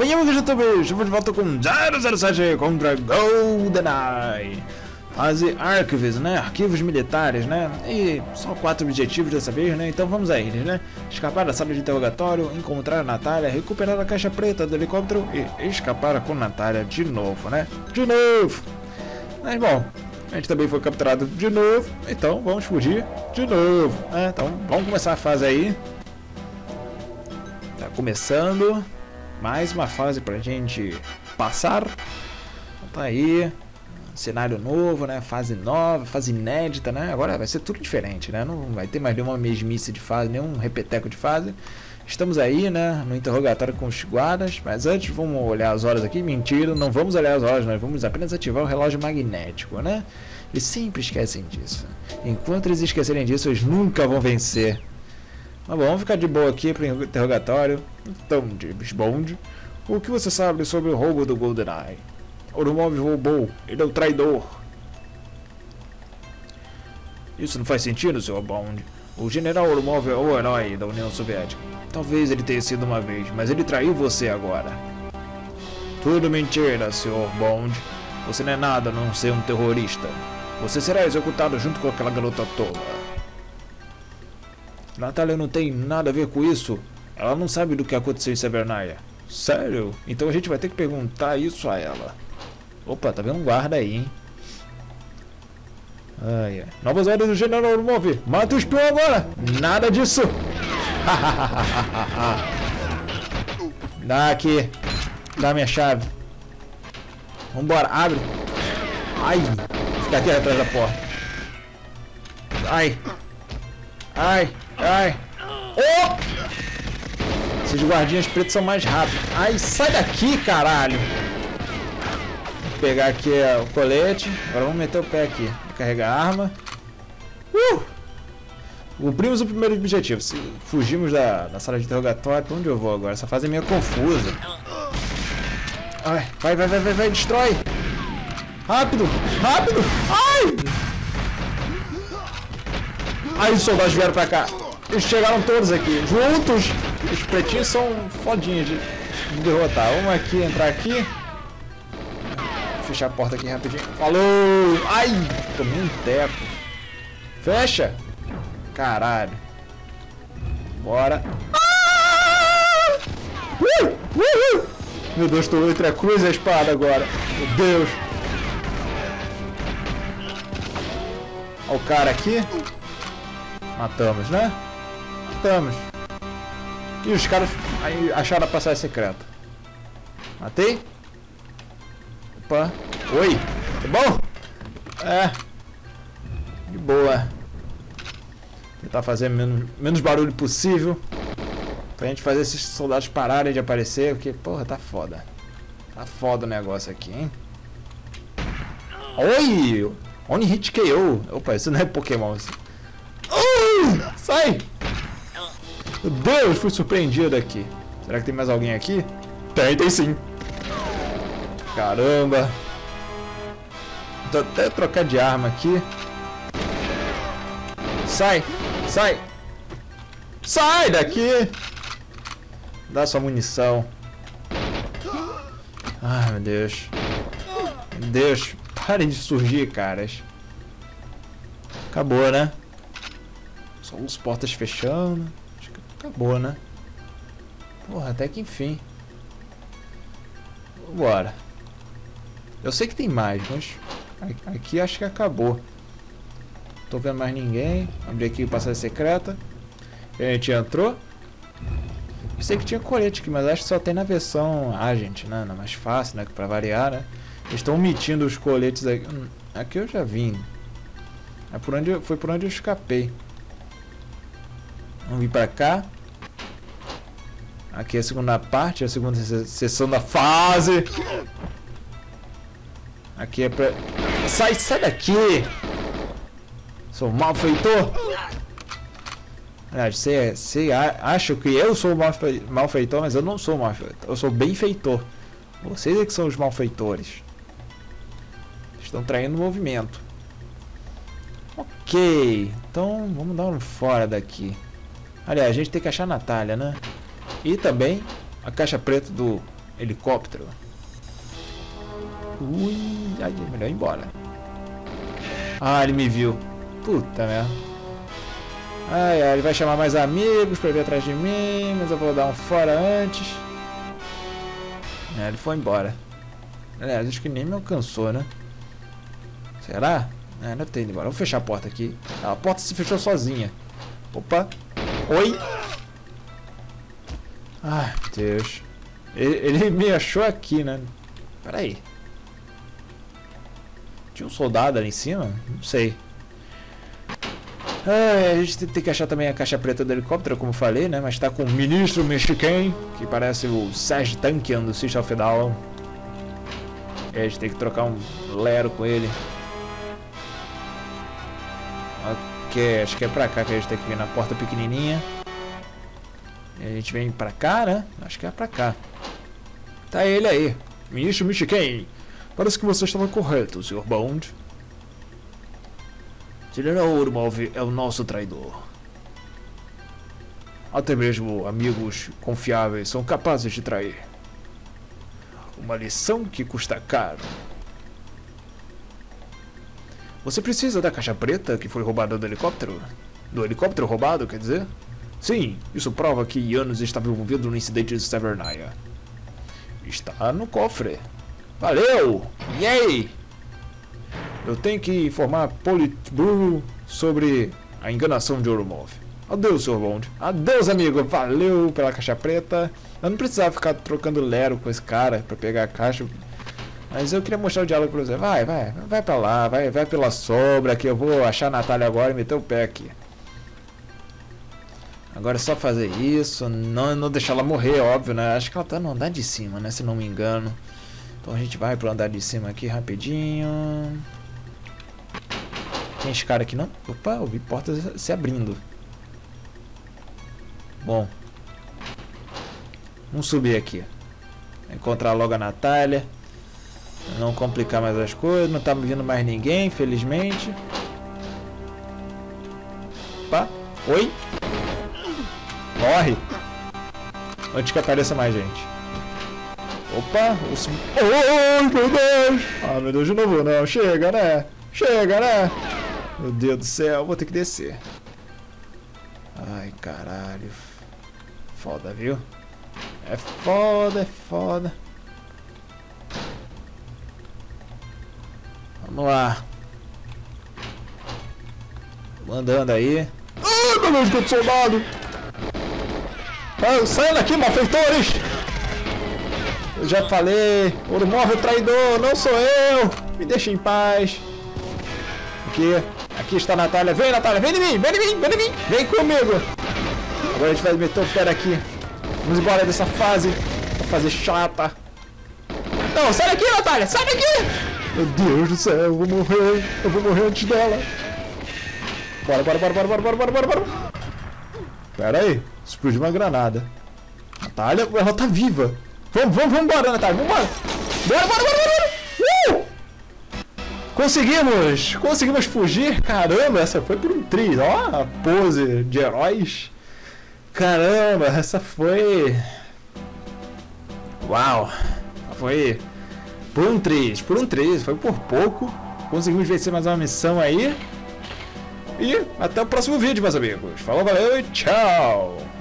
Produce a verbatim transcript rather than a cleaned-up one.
Bem, youtubers, estamos de volta com zero zero sete contra GoldenEye. Fase Archives, né? Arquivos militares, né? E só quatro objetivos dessa vez, né? Então vamos a eles, né? Escapar da sala de interrogatório, encontrar a Natália, recuperar a caixa preta do helicóptero e escapar com Natália de novo, né? De novo! Mas bom, a gente também foi capturado de novo, então vamos fugir de novo, né? Então vamos começar a fase aí. Tá começando mais uma fase pra gente passar. Então tá aí. Cenário novo, né? Fase nova, fase inédita, né? Agora vai ser tudo diferente, né? Não vai ter mais nenhuma mesmice de fase, nenhum repeteco de fase. Estamos aí, né? No interrogatório com os guardas. Mas antes vamos olhar as horas aqui. Mentira, não vamos olhar as horas, nós vamos apenas ativar o relógio magnético, né? Eles sempre esquecem disso. Enquanto eles esquecerem disso, eles nunca vão vencer. Mas bom, vamos ficar de boa aqui para o interrogatório. Então, James Bond, o que você sabe sobre o roubo do GoldenEye? Orumov roubou, ele é o traidor. Isso não faz sentido, senhor Bond. O general Orumov é o herói da União Soviética. Talvez ele tenha sido uma vez, mas ele traiu você agora. Tudo mentira, senhor Bond. Você não é nada a não ser um terrorista. Você será executado junto com aquela garota tola. Natália não tem nada a ver com isso. Ela não sabe do que aconteceu em Severnaya. Sério? Então a gente vai ter que perguntar isso a ela. Opa, tá vendo um guarda aí, hein? Ai, ai. Novas ordens do general Orumov. Mata o espião agora. Nada disso. Dá aqui. Dá minha chave. Vambora, abre. Ai. Fica aqui atrás da porta. Ai. Ai. Ai. Oh! Esses guardinhas pretos são mais rápidos. Ai, sai daqui, caralho. Vou pegar aqui uh, o colete. Agora vamos meter o pé aqui. Vou carregar a arma. Uh! Cumprimos o primeiro objetivo. Se fugimos da, da sala de interrogatório. Pra onde eu vou agora? Essa fase é meio confusa. Ai, vai, vai, vai, vai, vai. Destrói. Rápido, rápido. Ai! Ai, os soldados vieram pra cá. Eles chegaram todos aqui, juntos. Os pretinhos são fodinhos de, de derrotar. Vamos aqui, entrar aqui. Vou fechar a porta aqui rapidinho. Falou! Ai! Tomei um teco. Fecha! Caralho. Bora. Ah! Uh! Uh! Uh! Meu Deus, estou entre a cruz e a espada agora. Meu Deus. Olha o cara aqui. Matamos, né? Matamos. E os caras aí acharam a passagem secreta. Matei? Opa. Oi. Tá bom? É. De boa. Tentar fazer menos, menos barulho possível. Pra gente fazer esses soldados pararem de aparecer. Porque, porra, tá foda. Tá foda o negócio aqui, hein? Oi! Only hit K O. Opa, isso não é Pokémon. Isso. Uh, sai! Meu Deus, fui surpreendido aqui. Será que tem mais alguém aqui? Tem, tem sim. Caramba. Vou até trocar de arma aqui. Sai, sai. Sai daqui. Dá sua munição. Ai, meu Deus. Meu Deus, parem de surgir, caras. Acabou, né? Só as portas fechando. Acabou, né? Porra, até que enfim. Bora. Eu sei que tem mais, mas aqui acho que acabou. Não tô vendo mais ninguém. Abri aqui a passagem secreta. A gente entrou. Eu sei que tinha colete aqui, mas acho que só tem na versão Agent, né? Não é mais fácil, né? Pra variar, né? Eles estão omitindo os coletes aqui. Aqui eu já vim. É por onde eu, foi por onde eu escapei. Vamos vir pra cá. Aqui é a segunda parte, a segunda sessão da fase. Aqui é pra... Sai, sai daqui! Sou malfeitor? Você, você acha que eu sou malfeitor, mas eu não sou malfeitor. Eu sou benfeitor. Vocês é que são os malfeitores. Estão traindo o movimento. Ok, então vamos dar um fora daqui. Aliás, a gente tem que achar a Natália, né? E também a caixa preta do helicóptero. Ui, aí, melhor ir embora. Ah, ele me viu. Puta merda. Ai, ai, ele vai chamar mais amigos pra vir atrás de mim, mas eu vou dar um fora antes. É, ele foi embora. Aliás, acho que nem me alcançou, né? Será? É, não tem ido embora. Vou fechar a porta aqui. Ah, a porta se fechou sozinha. Opa. Oi. Ai, meu Deus. Ele, ele me achou aqui, né? Pera aí. Tinha um soldado ali em cima? Não sei. Ah, a gente tem que achar também a caixa preta do helicóptero, como eu falei, né? Mas tá com o ministro mexicano, que parece o Serge Tankian do System of a Down. E a gente tem que trocar um lero com ele. Ok, acho que é pra cá que a gente tem que vir na porta pequenininha. E a gente vem pra cá, né? Acho que é pra cá. Tá ele aí, ministro mexicano. Parece que você estava correto, senhor Bond. General Ormov é o nosso traidor. Até mesmo amigos confiáveis são capazes de trair. Uma lição que custa caro. Você precisa da caixa preta que foi roubada do helicóptero? Do helicóptero roubado, quer dizer? Sim, isso prova que Janus estava envolvido no incidente de Severnaya. Está no cofre. Valeu! Yay! Eu tenho que informar a Politburo sobre a enganação de Ormov. Adeus, senhor Bond. Adeus, amigo. Valeu pela caixa preta. Eu não precisava ficar trocando lero com esse cara pra pegar a caixa. Mas eu queria mostrar o diálogo pra você. Vai, vai. Vai pra lá. Vai, vai pela sombra que eu vou achar a Natália agora e meter o pé aqui. Agora é só fazer isso. Não, não deixar ela morrer, óbvio, né? Acho que ela tá no andar de cima, né? Se não me engano. Então a gente vai pro andar de cima aqui rapidinho. Tem esse cara aqui não? Opa, eu vi portas se abrindo. Bom. Vamos subir aqui. Encontrar logo a Natália. Não complicar mais as coisas. Não tá vindo mais ninguém, felizmente. Opa. Oi. Corre. Antes que apareça mais gente. Opa. Os... Oh, meu Deus. Ah, meu Deus, de novo não. Chega, né? Chega, né? Meu Deus do céu, vou ter que descer. Ai, caralho. Foda, viu? É foda, é foda. Vamos lá. Andando aí. Ai, meu Deus, que soldado! Ah, saiam daqui, malfeitores! Eu já falei, Ormov é traidor, não sou eu! Me deixa em paz. Aqui. Aqui está a Natália. Vem, Natália. Vem de mim. Vem de mim. Vem de mim. Vem comigo. Agora a gente vai meter o pé aqui. Vamos embora dessa fase. Essa fase chata. Não, sai daqui, Natália. Sai daqui. Meu Deus do céu. Eu vou morrer. Eu vou morrer antes dela. Bora, bora, bora, bora, bora, bora, bora, bora, bora. Pera aí. Explodiu uma granada. Natália, ela tá viva. Vamos, vamos, vamos embora, Natália. Vamos embora. Bora, bora, bora, bora. Uh! Conseguimos! Conseguimos fugir! Caramba, essa foi por um triz! Ó, a pose de heróis! Caramba, essa foi... Uau! Foi por um triz, por um triz, foi por pouco. Conseguimos vencer mais uma missão aí. E até o próximo vídeo, meus amigos. Falou, valeu e tchau!